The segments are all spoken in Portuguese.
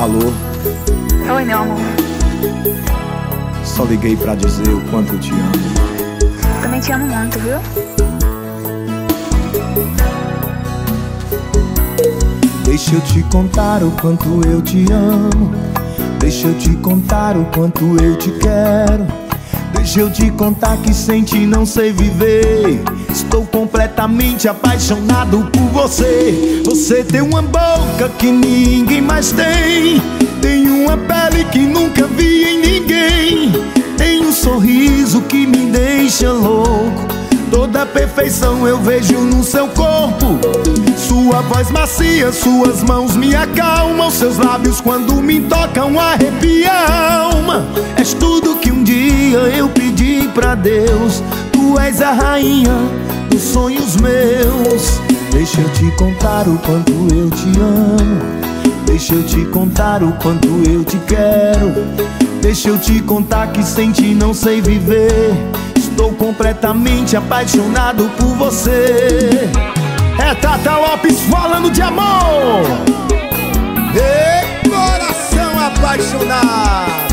Alô? Oi, meu amor. Só liguei pra dizer o quanto eu te amo. Também te amo muito, viu? Deixa eu te contar o quanto eu te amo. Deixa eu te contar o quanto eu te quero. Deixa eu te contar que sem ti não sei viver. Estou completamente apaixonado por você. Você tem uma boca que ninguém mais tem. Tem uma pele que nunca vi em ninguém. Tem um sorriso que me deixa louco. Toda a perfeição eu vejo no seu corpo. Sua voz macia, suas mãos me acalmam. Seus lábios quando me tocam arrepia a alma. És tudo que um dia eu pedi pra Deus. Tu és a rainha dos sonhos meus. Deixa eu te contar o quanto eu te amo. Deixa eu te contar o quanto eu te quero. Deixa eu te contar que sem ti não sei viver. Estou completamente apaixonado por você. É Tata Lopes falando de amor. Ei, coração apaixonado.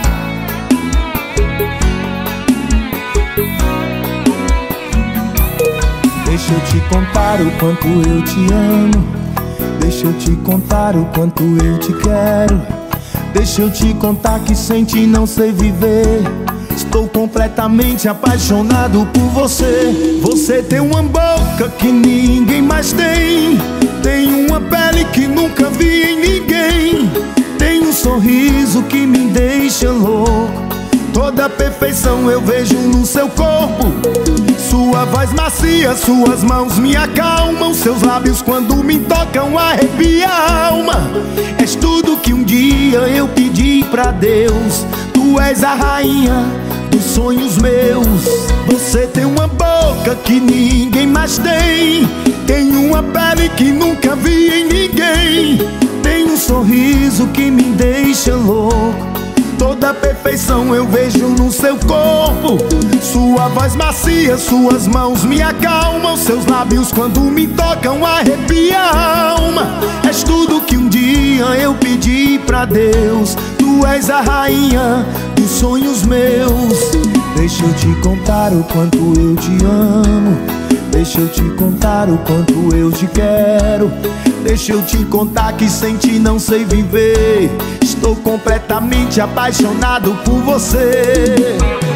Deixa eu te contar o quanto eu te amo. Deixa eu te contar o quanto eu te quero. Deixa eu te contar que sem ti não sei viver. Estou completamente apaixonado por você. Você tem uma boca que ninguém mais tem. Tem uma pele que nunca vi em ninguém. Tem um sorriso que me deixa louco. Toda a perfeição eu vejo no seu corpo. Sua voz macia, suas mãos me acalmam. Seus lábios quando me tocam arrepia a alma. És tudo que um dia eu pedi pra Deus. Tu és a rainha dos sonhos meus. Você tem uma boca que ninguém mais tem. Tem uma pele que nunca vi em ninguém. Tem um sorriso que me deixa louco. Toda a perfeição eu vejo no seu corpo. Sua voz macia, suas mãos me acalmam. Seus lábios quando me tocam arrepia a alma. És tudo que um dia eu pedi pra Deus. Tu és a rainha dos sonhos meus. Deixa eu te contar o quanto eu te amo. Deixa eu te contar o quanto eu te quero. Deixa eu te contar que sem ti não sei viver. Estou completamente apaixonado por você.